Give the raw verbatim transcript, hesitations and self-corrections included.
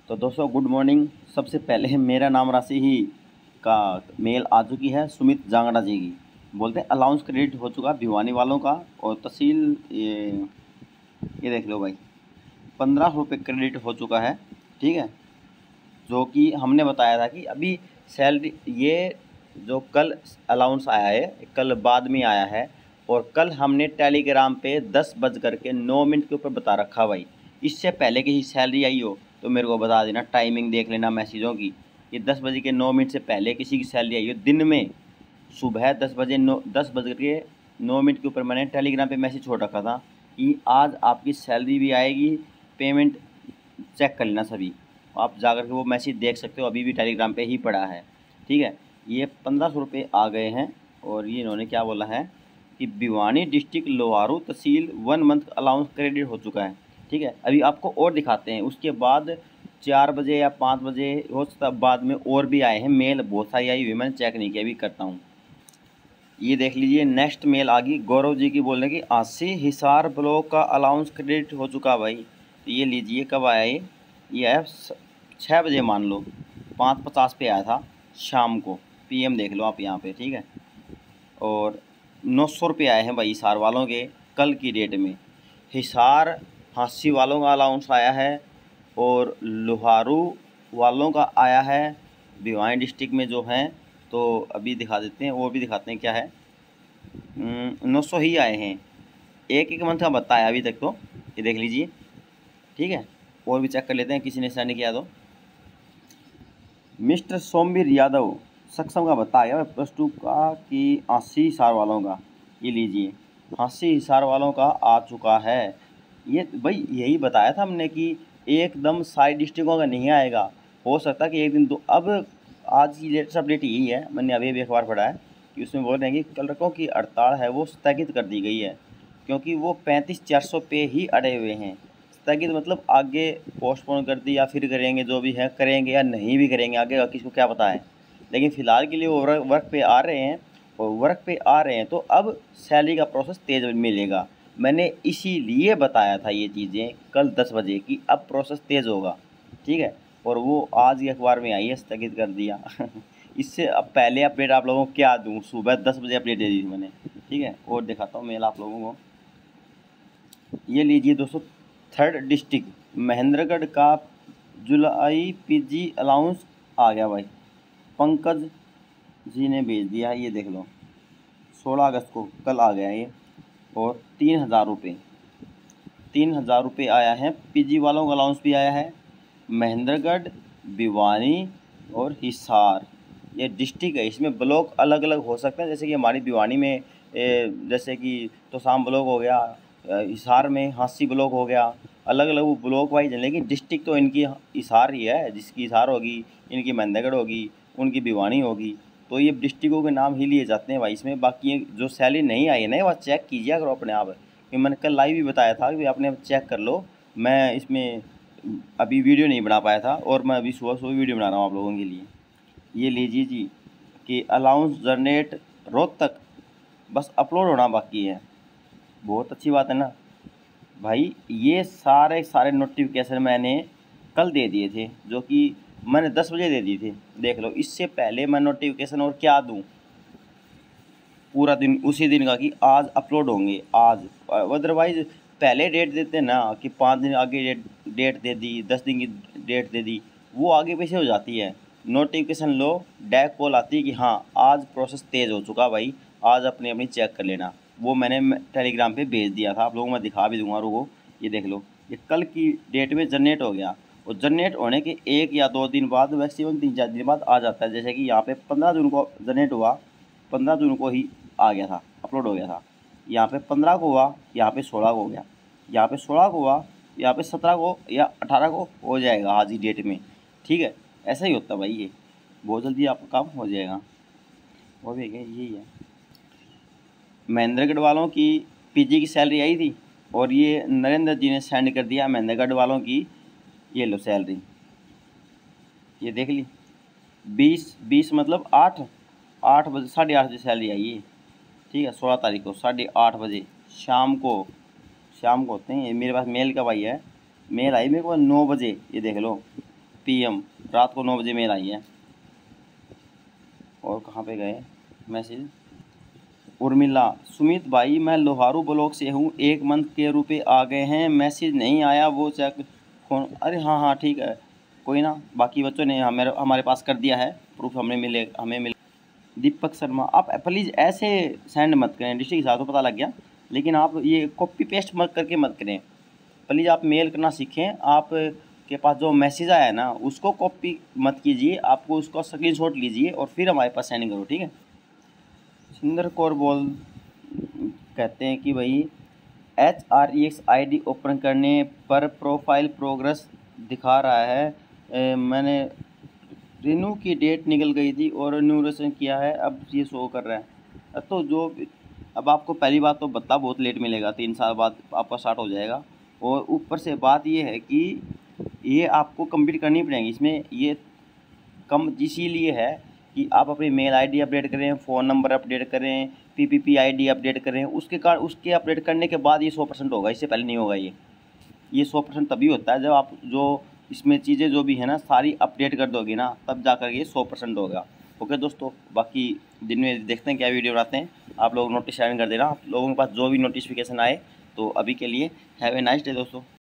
तो दोस्तों good morning. सबसे पहले मेरा नाम राशि ही का मेल आ चुकी है सुमित जांगड़ा जी की। बोलते हैं अलाउंस क्रेडिट हो चुका भिवानी वालों का, और तहसील ये ये देख लो भाई, पंद्रह सौ रुपये क्रेडिट हो चुका है। ठीक है, जो कि हमने बताया था कि अभी सैलरी ये जो कल अलाउंस आया है कल बाद में आया है, और कल हमने टेलीग्राम पे दस बज करके नौ मिनट के ऊपर बता रखा भाई। इससे पहले की सैलरी आई हो तो मेरे को बता देना, टाइमिंग देख लेना मैसेजों की। ये दस बजे के नौ मिनट से पहले किसी की सैलरी आई हो दिन में, सुबह दस बजे नौ दस बज के नौ मिनट के ऊपर मैंने टेलीग्राम पे मैसेज छोड़ रखा था कि आज आपकी सैलरी भी आएगी, पेमेंट चेक कर लेना सभी। आप जा कर के वो मैसेज देख सकते हो, अभी भी टेलीग्राम पे ही पड़ा है। ठीक है, ये पंद्रह सौ रुपये आ गए हैं। और ये इन्होंने क्या बोला है कि Bhiwani district Loharu tehsil one month allowance credit हो चुका है। ठीक है, अभी आपको और दिखाते हैं। उसके बाद चार बजे या पाँच बजे हो सकता बाद में और भी आए हैं मेल, बहुत सारी आई हुई, मैंने चेक नहीं किया, अभी करता हूँ। ये देख लीजिए, नेक्स्ट मेल आ गई गौरव जी की, बोलने की अस्सी हिसार ब्लॉक का अलाउंस क्रेडिट हो चुका भाई। तो ये लीजिए, कब आया ये ये आया छः बजे मान लो, पाँच पचास पे आया था शाम को, पीएम देख लो आप यहाँ पे। ठीक है, और नौ सौ रुपये आए हैं भाई हिसार वालों के कल की डेट में। हिसार हांसी वालों का अलाउंस आया है, और लोहारू वालों का आया है भिवानी डिस्ट्रिक्ट में जो हैं। तो अभी दिखा देते हैं, वो भी दिखाते हैं क्या है। नौ सौ ही आए हैं, एक एक मंथ का बताया अभी तक तो, ये देख लीजिए। ठीक है, और भी चेक कर लेते हैं किसी ने सेंड किया तो। मिस्टर सोमवीर यादव सक्षम का बताया प्लस टू का कि अस्सी हिसार वालों का, ये लीजिए अस्सी हिसार वालों का आ चुका है। ये भाई यही बताया था हमने कि एकदम सारी डिस्ट्रिक्टों का नहीं आएगा, हो सकता कि एक दिन दो। अब आज की लेटेस्ट अपडेट यही है, मैंने अभी अभी अखबार पढ़ा है कि उसमें बोल रहे हैं कि क्लर्कों की हड़ताल है वो स्थगित कर दी गई है, क्योंकि वो पैंतीस चार सौ पे ही अड़े हुए हैं। स्थगित मतलब आगे पोस्टपोन कर दी, या फिर करेंगे, जो भी है करेंगे या नहीं भी करेंगे आगे का किसी को क्या पता है। लेकिन फ़िलहाल के लिए वो वर्क वर्क पे आ रहे हैं, और वर्क पे आ रहे हैं तो अब सैलरी का प्रोसेस तेज़ मिलेगा। मैंने इसीलिए बताया था ये चीज़ें कल दस बजे कि अब प्रोसेस तेज़ होगा। ठीक है, और वो आज ही अखबार में आई है, स्थगित कर दिया। इससे अब पहले अपडेट आप लोगों को क्या दूँ, सुबह दस बजे अपडेट दे दी थी मैंने। ठीक है, और दिखाता हूँ मेल आप लोगों को। ये लीजिए दोस्तों, थर्ड डिस्ट्रिक्ट महेंद्रगढ़ का जुलाई पीजी अलाउंस आ गया भाई, पंकज जी ने भेज दिया है, ये देख लो सोलह अगस्त को कल आ गया ये। और तीन हज़ार रुपये तीन हज़ार रुपये आया है, पीजी वालों का अलाउंस भी आया है। महेंद्रगढ़, भिवानी और हिसार ये डिस्ट्रिक्ट है, इसमें ब्लॉक अलग अलग हो सकते हैं। जैसे कि हमारी भिवानी में ए, जैसे कि तोसाम ब्लॉक हो गया, हिसार में हांसी ब्लॉक हो गया, अलग अलग वो ब्लॉक वाइज है। लेकिन डिस्ट्रिक्ट तो इनकी हिसार ही है, जिसकी हिसार होगी इनकी महेंद्रगढ़ होगी, उनकी भिवानी होगी। तो ये डिस्ट्रिक्टों के नाम ही लिए जाते हैं भाई इसमें। बाकी जो सैलरी नहीं आई है ना, वह चेक कीजिए करो अपने आप, कि मैंने कल लाइव भी बताया था कि आपने चेक कर लो। मैं इसमें अभी वीडियो नहीं बना पाया था, और मैं अभी सुबह सुबह वीडियो बना रहा हूँ आप लोगों के लिए। ये लीजिए जी कि अलाउंस जनरेट रोहतक बस अपलोड होना बाकी है। बहुत अच्छी बात है ना भाई, ये सारे सारे नोटिफिकेशन मैंने कल दे दिए थे, जो कि मैंने दस बजे दे दिए थे। देख लो, इससे पहले मैं नोटिफिकेशन और क्या दूं, पूरा दिन उसी दिन का कि आज अपलोड होंगे आज। अदरवाइज पहले डेट देते ना कि पाँच दिन आगे डेट डेट दे दी, दस दिन की डेट दे दी, वो आगे पीछे हो जाती है। नोटिफिकेशन लो, डायरेक्ट कॉल आती है कि हाँ आज प्रोसेस तेज़ हो चुका भाई, आज अपनी अपनी चेक कर लेना। वो मैंने टेलीग्राम पे भेज दिया था, आप लोगों को मैं दिखा भी दूंगा, रुको ये देख लो। ये कल की डेट में जनरेट हो गया, और जनरेट होने के एक या दो दिन बाद, मैक्सिमम तीन चार दिन बाद आ जाता है। जैसे कि यहाँ पे पंद्रह जून को जनरेट हुआ, पंद्रह जून को ही आ गया था, अपलोड हो गया था। यहाँ पे पंद्रह को हुआ, यहाँ पे सोलह को हो गया, यहाँ पे सोलह को हुआ, यहाँ पे सत्रह को या अठारह को हो जाएगा आज ही डेट में। ठीक है, ऐसा ही होता है भाई, ये बहुत जल्दी आपका काम हो जाएगा। वो भी है, यही है। महेंद्रगढ़ वालों की पीजी की सैलरी आई थी, और ये नरेंद्र जी ने सेंड कर दिया महेंद्रगढ़ वालों की, ये लो सैलरी, ये देख ली। बीस बीस मतलब आठ आठ बजे साढ़े आठ बजे सैलरी आई है। ठीक है, सोलह तारीख को साढ़े आठ बजे शाम को शाम को होते हैं। मेरे पास मेल कब आई है, मेल आई मेरे को नौ बजे, ये देख लो पी एम, रात को नौ बजे मेल आई है। और कहाँ पे गए मैसेज? उर्मिला, सुमित भाई मैं लोहारू ब्लॉक से हूँ, एक मंथ के रुपए आ गए हैं, मैसेज नहीं आया वो चेक फोन। अरे हाँ हाँ ठीक है, कोई ना, बाकी बच्चों ने हमारे हमारे पास कर दिया है, प्रूफ हमें मिले हमें मिले। दीपक शर्मा, आप प्लीज़ ऐसे सेंड मत करें, डिस्ट्रिक्ट हिसाब तो पता लग गया, लेकिन आप ये कॉपी पेस्ट मत करके मत करें प्लीज़। आप मेल करना सीखें। आप के पास जो मैसेज आया है ना उसको कॉपी मत कीजिए, आपको उसका स्क्रीनशॉट लीजिए और फिर हमारे पास सेंड करो, ठीक है। सुंदर कौर बोल कहते हैं कि भाई H R E X I D open करने पर प्रोफाइल प्रोग्रेस दिखा रहा है, ए, मैंने रिन्यू की डेट निकल गई थी और रिन्यूएशन किया है, अब ये शो कर रहा है। तो जो अब आपको पहली बात तो बता बहुत लेट मिलेगा, तीन साल बाद आपका स्टार्ट हो जाएगा। और ऊपर से बात ये है कि ये आपको कंप्लीट करनी पड़ेगी, इसमें ये कम इसीलिए है कि आप अपनी मेल आईडी अपडेट करें, फ़ोन नंबर अपडेट करें, पीपीपी आईडी अपडेट करें, उसके कारण उसके अपडेट करने के बाद ये सौ परसेंट होगा, इससे पहले नहीं होगा। ये ये सौ परसेंट तभी होता है जब आप जो इसमें चीज़ें जो भी है ना सारी अपडेट कर दोगे ना, तब जाकर ये सौ परसेंट होगा। ओके दोस्तों, बाकी दिन में देखते हैं क्या वीडियो बनाते हैं, आप लोग नोटिस शेयर कर देना, आप लोगों के पास जो भी नोटिफिकेशन आए। तो अभी के लिए हैव ए नाइस डे दोस्तों।